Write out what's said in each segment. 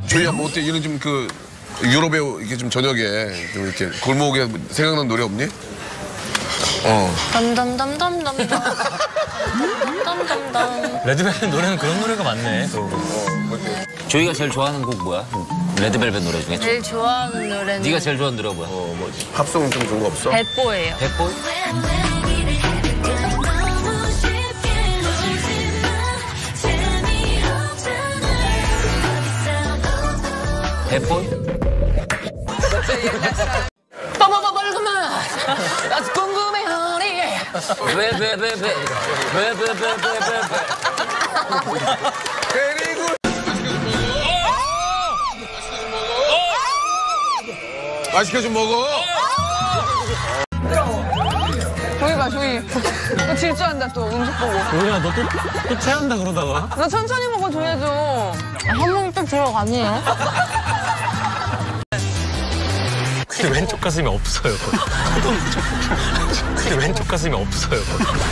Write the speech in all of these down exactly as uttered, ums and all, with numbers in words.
조이야 뭐 어때? 이런 좀 그 유럽에 이렇게 좀 저녁에 좀 이렇게 골목에 생각나는 노래 없니? 어. 덤덤덤덤덤덤. 덤덤덤. 레드벨벳 노래는 그런 노래가 많네. 조이가 제일 좋아하는 곡 뭐야? 레드벨벳 노래 중에. 제일 좋아하는 노래는 네가 제일 좋아하는 노래가 뭐야? 어, 뭐 팝송 좀 좋은 거 없어? 배뽀예요. 배보이? 배보이? 빠바바 벌금아. 나 궁금해 허니. 왜왜왜왜 왜왜왜왜왜 베리굿. 맛있게 좀 먹어. 조이 봐, 조이. 너 질주한다, 또, 음식 보고. 조이야, 너 또 또 체한다 그러다가. 너 천천히 먹어줘야죠. 한 번 딱 들어가네요. 근데 왼쪽 가슴이 없어요. 근데 왼쪽 가슴이 없어요.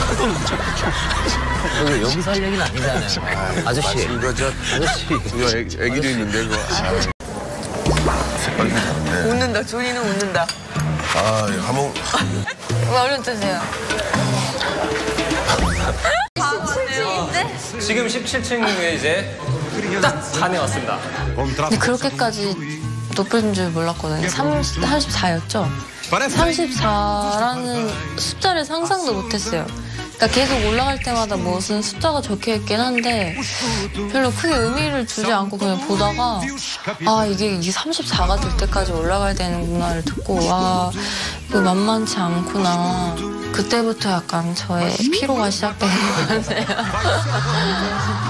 여기 여기서 할 얘기는 아니잖아요. 아저씨. 이거 저 아저씨. 이거 애기, 애기도 있는데 그거. 색깔이 좋네. 웃는다, 조이는 웃는다. 아, 이거 한번 얼른 드세요. 지금 십칠 층에 이제 딱 반에 왔습니다. 근데 그렇게까지 높은 줄 몰랐거든요. 삼십사였죠? 삼십사라는 숫자를 상상도 못했어요. 그러니까 계속 올라갈 때마다 무슨 숫자가 적혀있긴 한데 별로 크게 의미를 두지 않고 그냥 보다가 아 이게 이 삼십사가 될 때까지 올라가야 되는구나를 듣고 와 이거 만만치 않구나. 그때부터 약간 저의 피로가 시작되는 것 같아요.